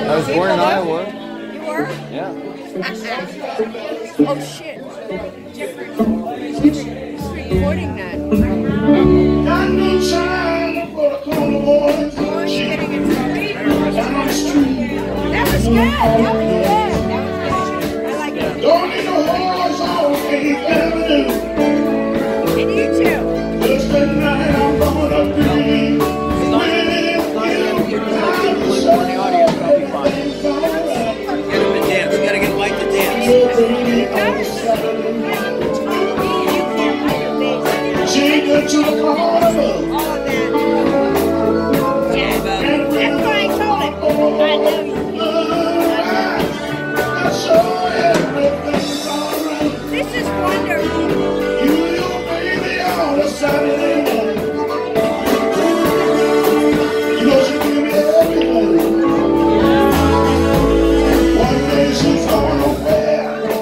I was born in Iowa. You were? Yeah. Oh shit. Who's recording that? Got no time for the corner boys. Oh, you're getting in trouble. Down the street. That was good. That was good. That was good. I like it. Don't need no horse on 8th Avenue. And you too. Just tonight I'm gonna be to the corner. All of that. Yeah, that's why I told him. I know you. This is wonderful. You baby on a Saturday night. You know she give me everything. One day she's gonna wear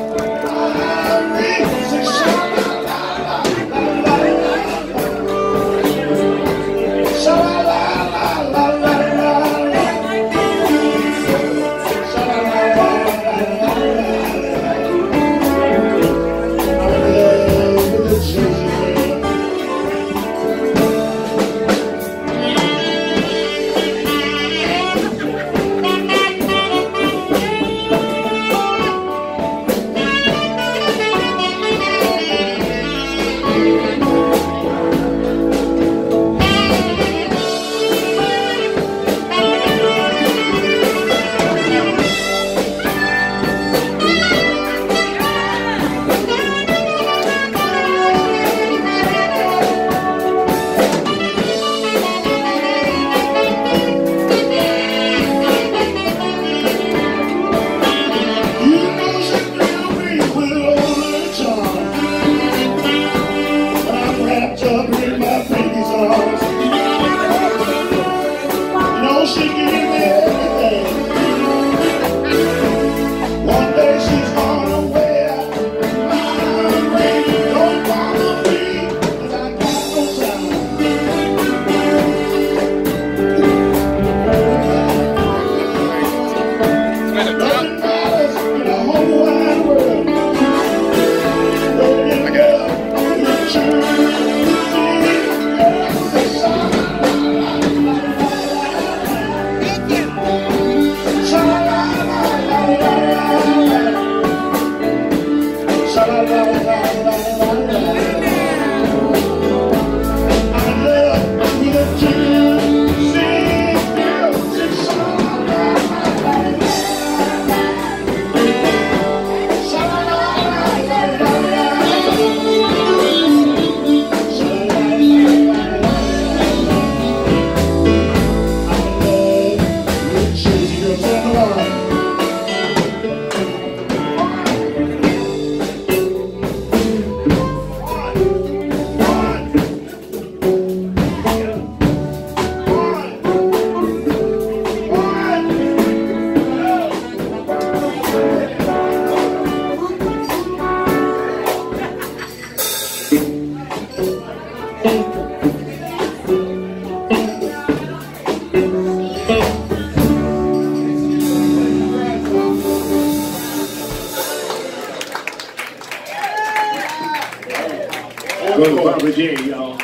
Go to Barbara J, y'all.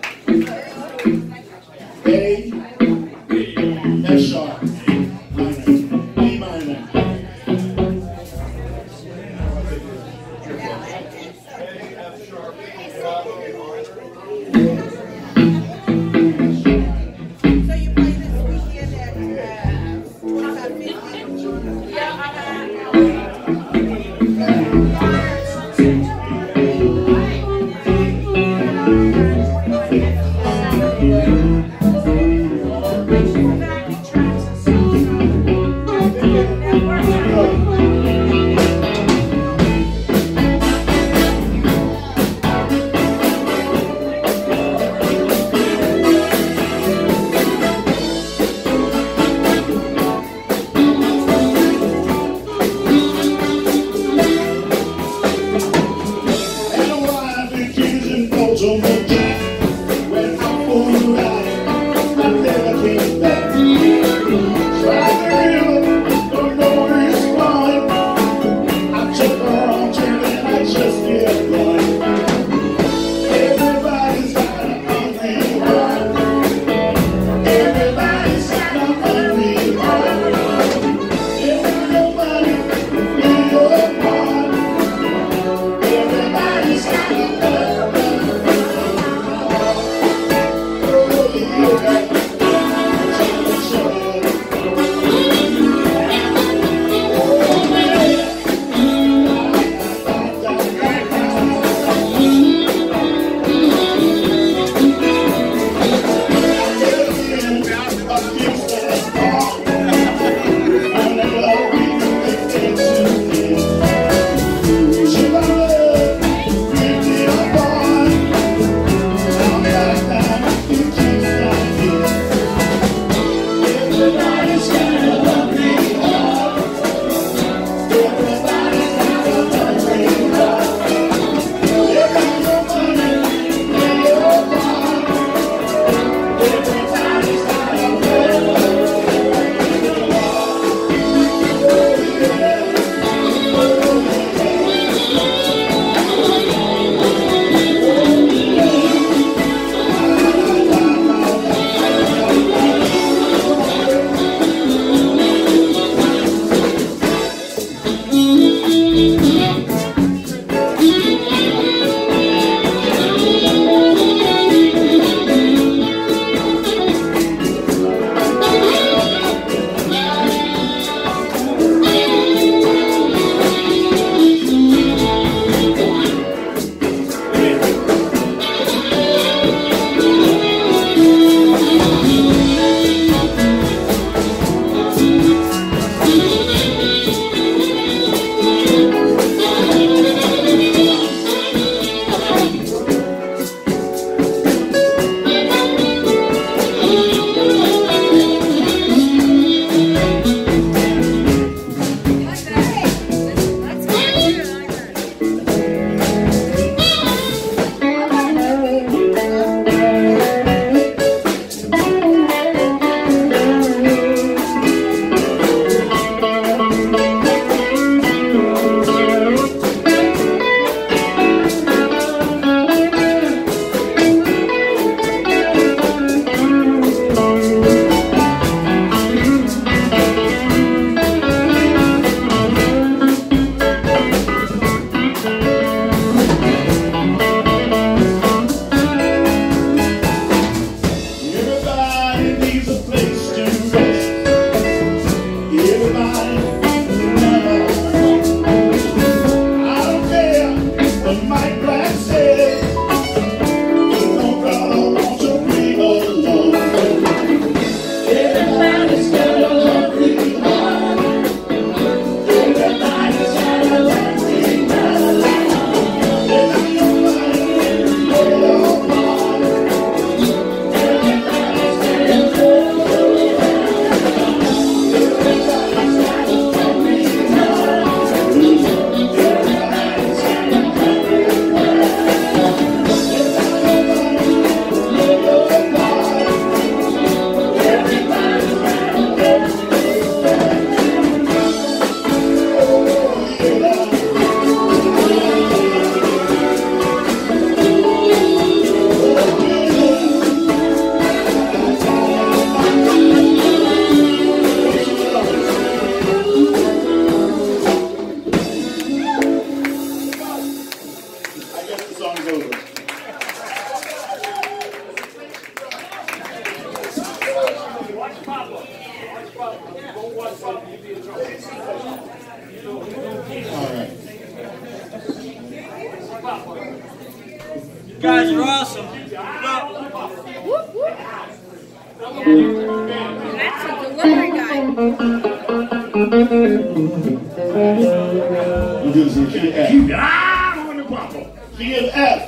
A, F sharp, minor, B minor. So you play this weekend at 2550? Yeah, I You guys are awesome. That's a delivery guy. You do some key F. Keep your eye on the bumper. Key and F.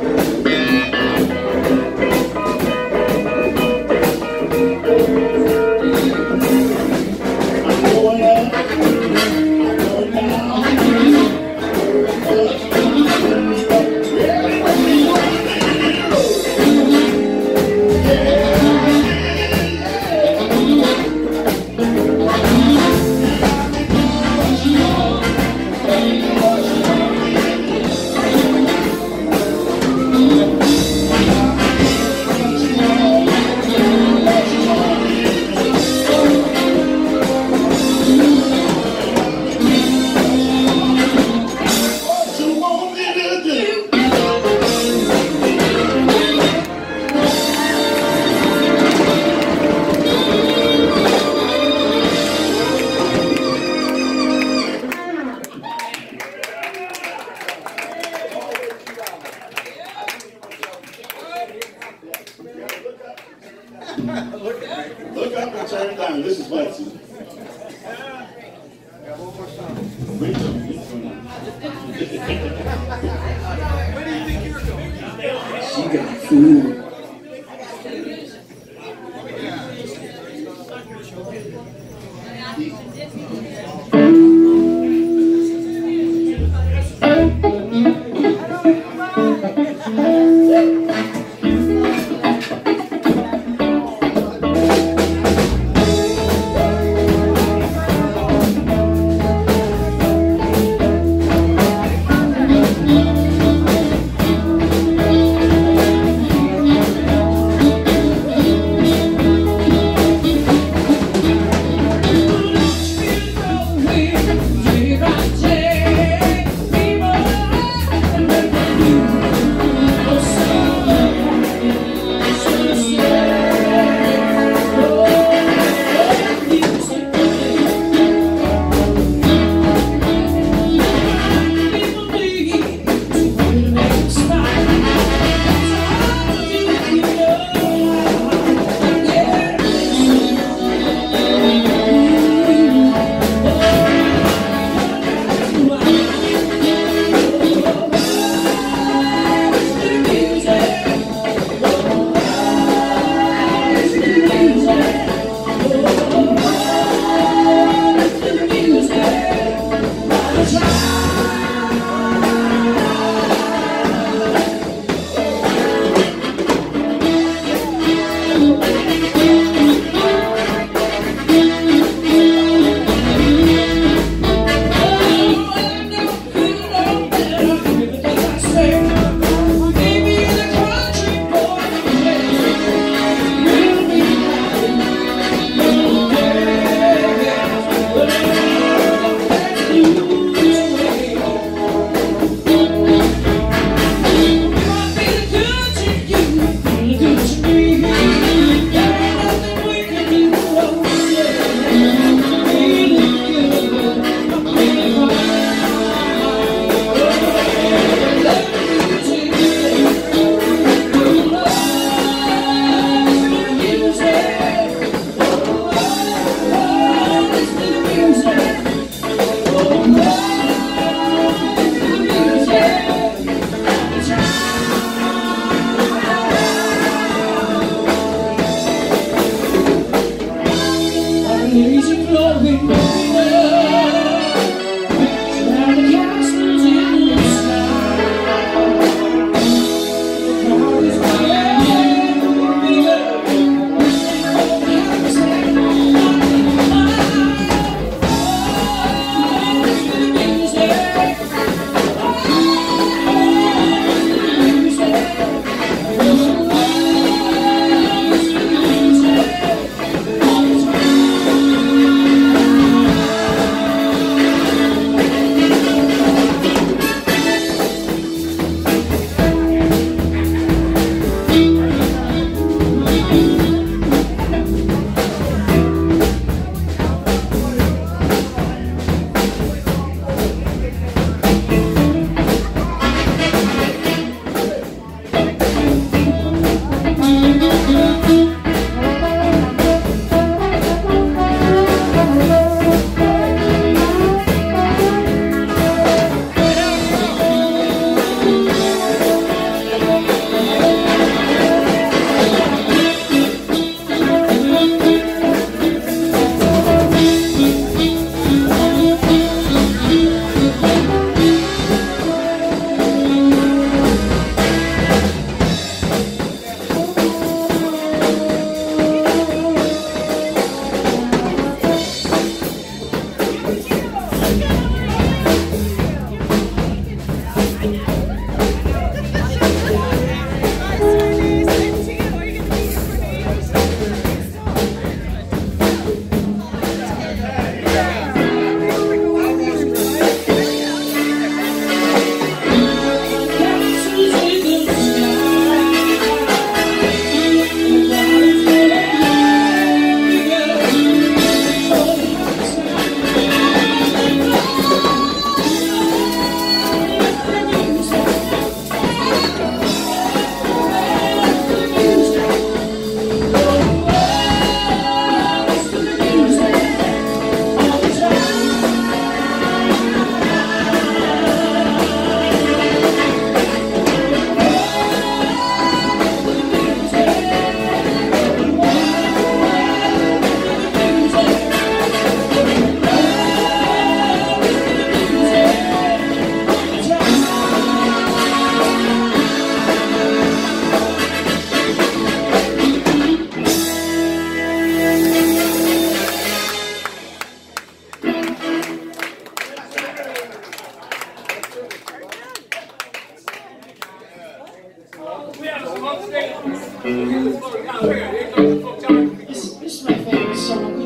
Look up and turn down. This is what. Wait till Where do you think you're going? She got food. This is my favorite song.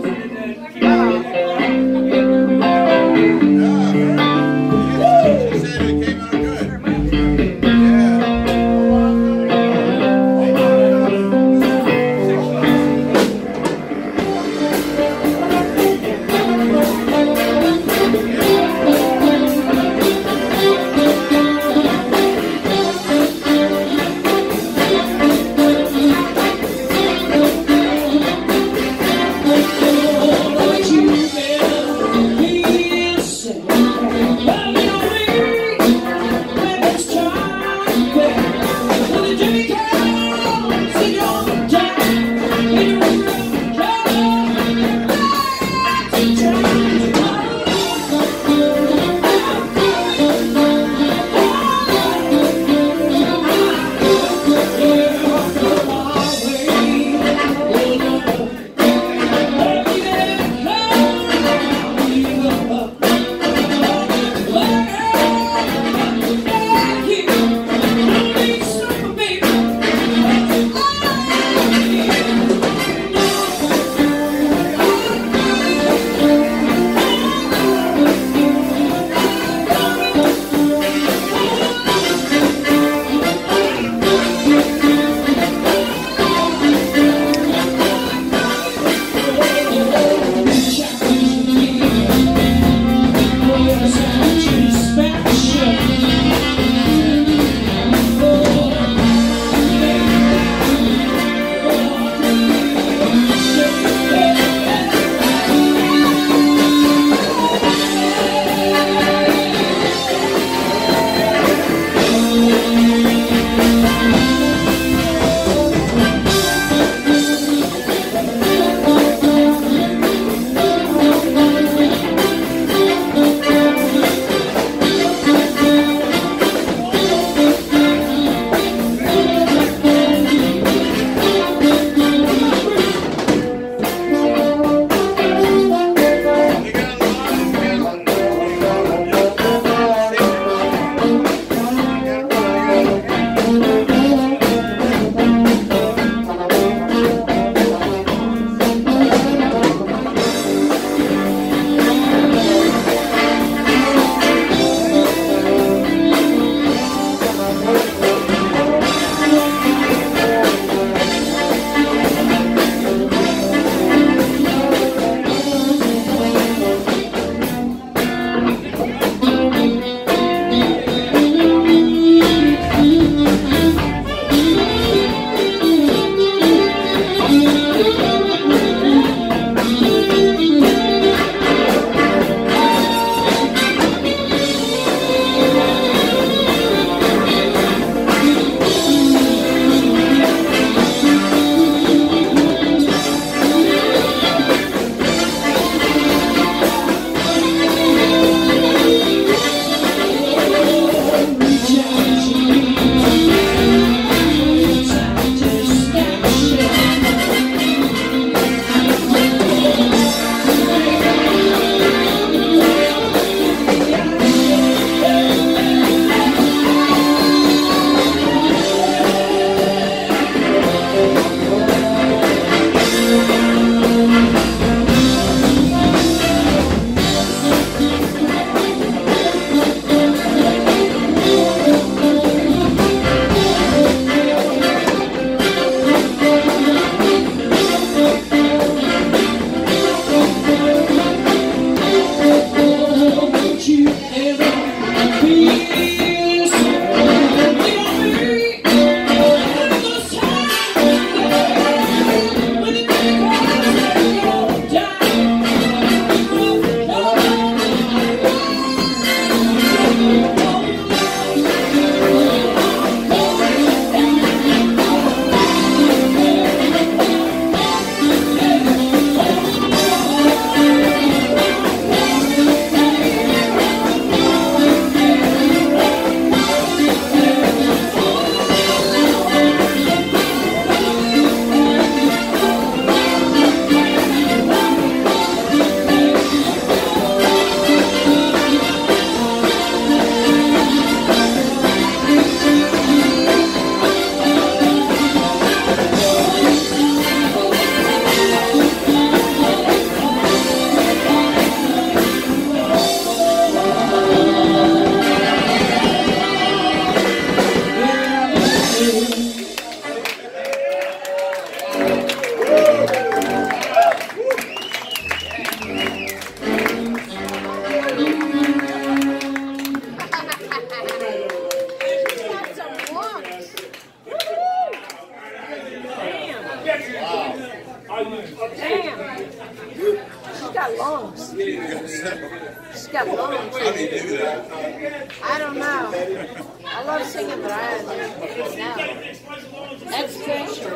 She's got long hair. I don't know. I love singing, but I don't know. That's special.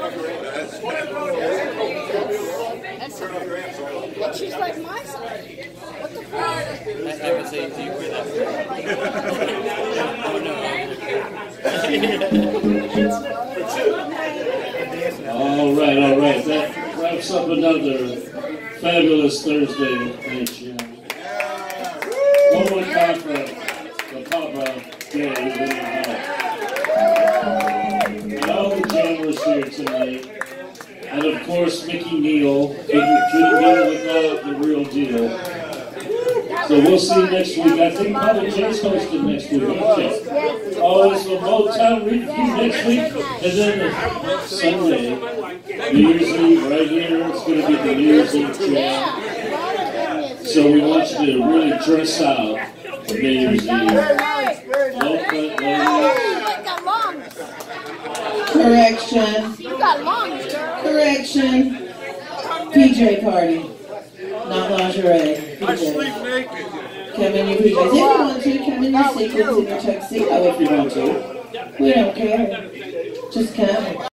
But she's like my size. What the fuck? I haven't seen you with that. All right. That wraps up another fabulous Thursday. Thanks, Jim. One more time for the Papa Day. And all the jammers here tonight. And of course, Mikki Neal. Couldn't do it without the real deal. So we'll see you next week. I think Papa J's hosting next week. Okay. Oh, it's the Motown review next week. And then Sunday, New Year's Eve right here. It's going to be the New Year's Eve jam. So we want you to really dress out for New Year's Eve. Low cut, Correction. You got long hair. Correction. PJ party. Not lingerie. PJ. Come in your PJs. If you want to, come in your sequins and your tuxedo if you want to. We don't care. Just come.